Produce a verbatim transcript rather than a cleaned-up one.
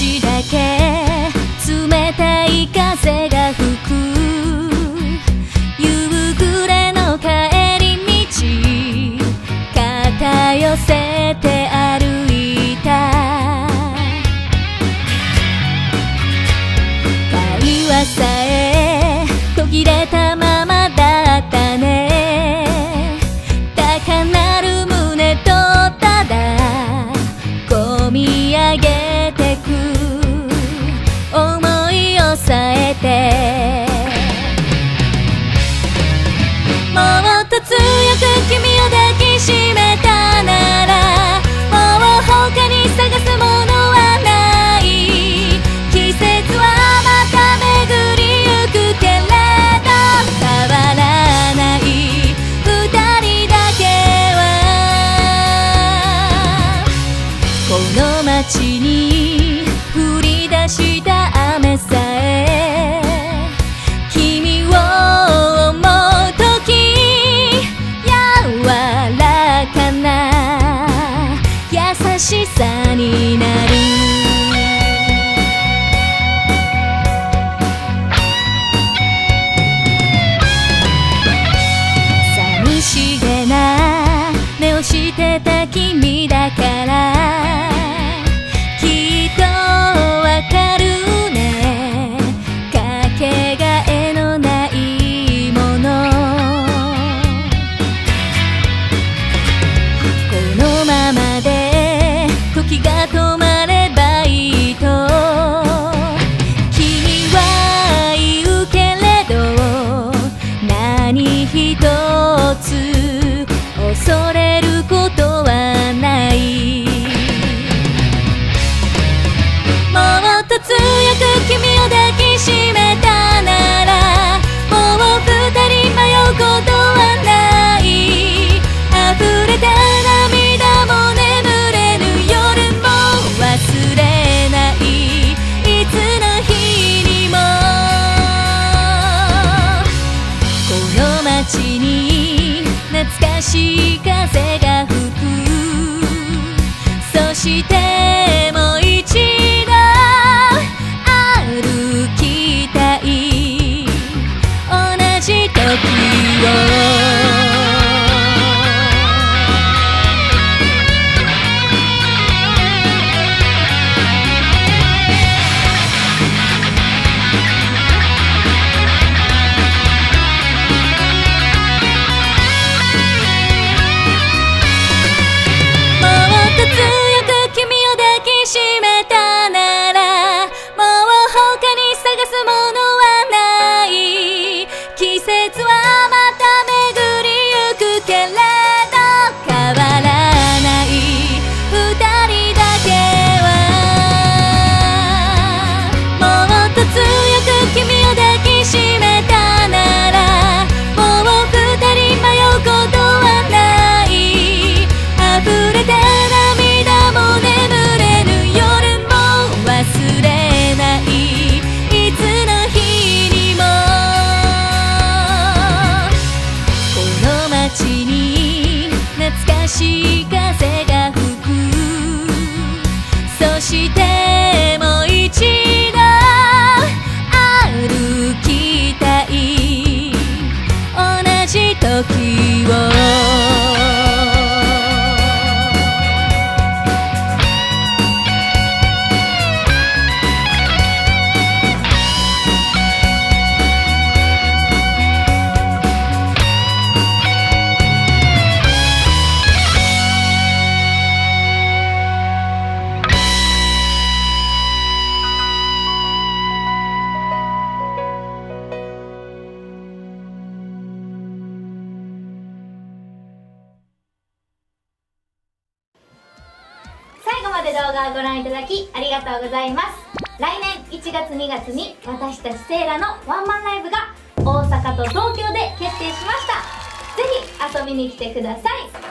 少しだけ冷たい風が吹く夕暮れの帰り道肩寄せて歩いた会話さえ途切れたままだったね高鳴る胸とただこみ上げてく想いを抑えてもっと強く君を抱きしめたならもう他に探すものはない季節はまた巡りゆくけれど変わらない二人だけはこの街に降り出した雨さえ君を思うとき柔らかな優しさになる寂しげな目をしてた君だからきっとわかるねかけがえのないものこのままで時が止まればいいと君は言うけれど何一つ恐れることはないもっと強く君を抱きしめたならもう二人迷うことはない溢れた涙も眠れぬ夜も忘れないいつの日にもこの街に懐かしい風が吹くそしてもう一度歩きたい同じ時をまで動画をご覧いただきありがとうございます。来年いちがつにがつに私たちセイラのワンマンライブが大阪と東京で決定しました。ぜひ遊びに来てください。